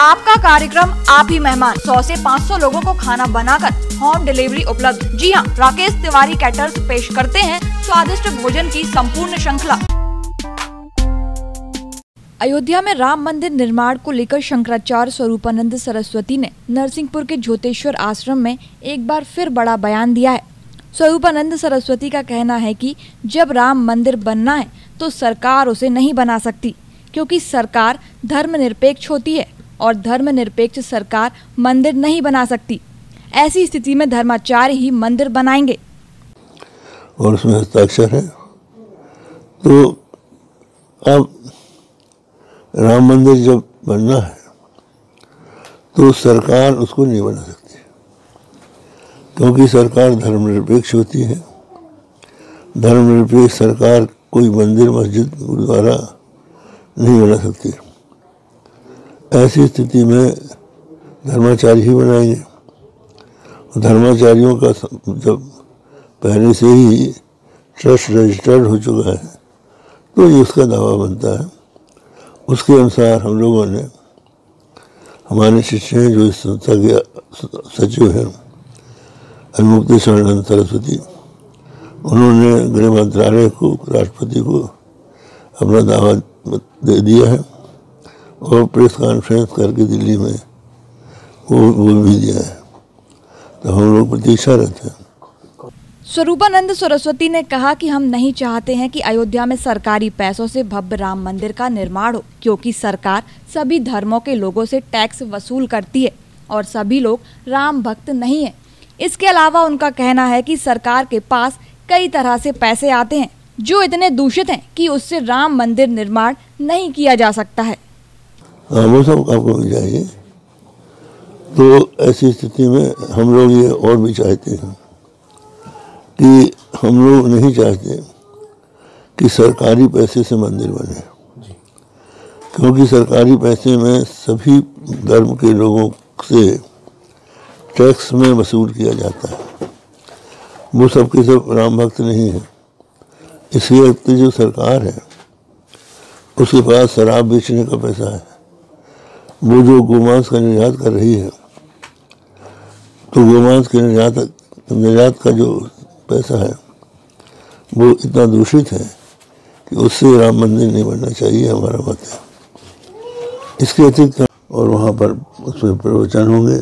आपका कार्यक्रम, आप ही मेहमान। 100 से 500 लोगों को खाना बनाकर होम डिलीवरी उपलब्ध। जी हां, राकेश तिवारी कैटर्स पेश करते हैं स्वादिष्ट भोजन की संपूर्ण श्रृंखला। अयोध्या में राम मंदिर निर्माण को लेकर शंकराचार्य स्वरूपानंद सरस्वती ने नरसिंहपुर के ज्योतेश्वर आश्रम में एक बार फिर बड़ा बयान दिया है। स्वरूपानंद सरस्वती का कहना है कि जब राम मंदिर बनना है तो सरकार उसे नहीं बना सकती, क्योंकि सरकार धर्मनिरपेक्ष होती है और धर्मनिरपेक्ष सरकार मंदिर नहीं बना सकती। ऐसी स्थिति में धर्माचार्य ही मंदिर बनाएंगे। और उसमें हस्ताक्षर है। तो अब राम मंदिर जब बनना है तो सरकार उसको नहीं बना सकती, क्योंकि सरकार धर्मनिरपेक्ष होती है। धर्मनिरपेक्ष सरकार कोई मंदिर, मस्जिद, गुरुद्वारा नहीं बना सकती। ऐसी स्थिति में धर्माचार्य ही बनाएंगे। धर्माचार्यों का जब पहले से ही ट्रस्ट रजिस्टर्ड हो चुका है तो ये उसका दावा बनता है। उसके अनुसार हम लोगों ने, हमारे शिष्य हैं जो इस संस्था के सचिव हैं, अन्मुक्तेश्वर सरस्वती, उन्होंने गृह मंत्रालय को, राष्ट्रपति को अपना दावा दे दिया है और प्रेस कॉन्फ्रेंस करके दिल्ली में वो भी दिया है। तो हम लोग प्रतीक्षा रहते हैं। स्वरूपानंद सरस्वती ने कहा कि हम नहीं चाहते हैं कि अयोध्या में सरकारी पैसों से भव्य राम मंदिर का निर्माण हो, क्योंकि सरकार सभी धर्मों के लोगों से टैक्स वसूल करती है और सभी लोग राम भक्त नहीं हैं। इसके अलावा उनका कहना है कि सरकार के पास कई तरह से पैसे आते हैं जो इतने दूषित हैं कि उससे राम मंदिर निर्माण नहीं किया जा सकता है। वो सब आपको मिल जाएगी। तो ऐसी स्थिति में हम लोग ये और भी चाहते हैं कि हम लोग नहीं चाहते कि सरकारी पैसे से मंदिर बने, क्योंकि सरकारी पैसे में सभी धर्म के लोगों से टैक्स में वसूल किया जाता है। वो सब के सब राम भक्त नहीं है। इसलिए जो सरकार है उसके पास शराब बेचने का पैसा है। वो जो गोमांस का निर्यात कर रही है, तो गोमांस के निर्यात का जो पैसा है वो इतना दूषित है कि उससे राम मंदिर नहीं बनना चाहिए, हमारा मत है। इसके अतिरिक्त और वहाँ पर उसमें प्रवचन होंगे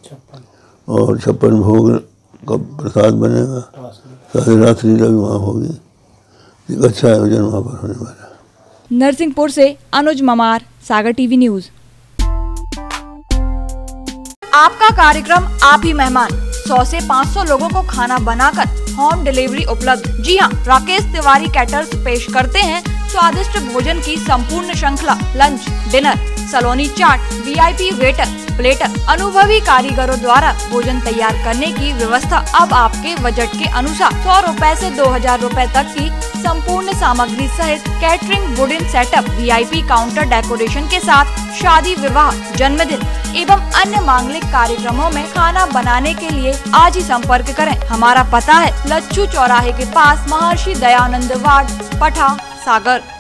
और 56 भोग का प्रसाद बनेगा, सारी रात लीला भी वहाँ होगी। एक अच्छा आयोजन वहाँ पर होने वाला है। नरसिंहपुर से अनुज ममार, सागर टीवी न्यूज। आपका कार्यक्रम, आप ही मेहमान। 100 से 500 लोगों को खाना बनाकर होम डिलीवरी उपलब्ध। जी हां, राकेश तिवारी कैटर्स पेश करते हैं स्वादिष्ट भोजन की संपूर्ण श्रृंखला। Lunch, dinner, Saloni chaat, VIP waiter, platter, अनुभवी कारीगरों द्वारा भोजन तैयार करने की व्यवस्था अब आपके बजट के अनुसार। 100 रुपए से 2000 रुपए तक की संपूर्ण सामग्री सहित catering, wooden setup, VIP counter decoration के साथ शादी, विवाह, जन्मदिन एवं अन्य मांगलिक कार्यक्रमों में खाना बनाने के लिए आज ही संपर्क करें। हमारा पता है लच्छू चौराहे के पास, महर्षि दयानंद वार्ड, पठा, सागर।